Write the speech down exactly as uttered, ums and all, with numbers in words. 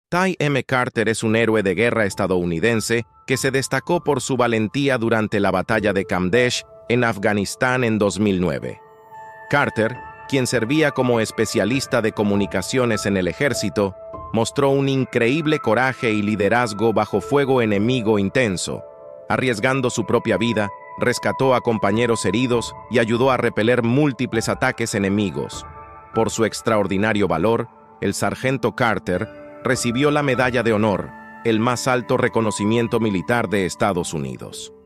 Ty M. Carter es un héroe de guerra estadounidense que se destacó por su valentía durante la batalla de Kamdesh en Afganistán en dos mil nueve. Carter, quien servía como especialista de comunicaciones en el ejército, mostró un increíble coraje y liderazgo bajo fuego enemigo intenso. Arriesgando su propia vida, rescató a compañeros heridos y ayudó a repeler múltiples ataques enemigos. Por su extraordinario valor, el sargento Carter recibió la Medalla de Honor, el más alto reconocimiento militar de Estados Unidos.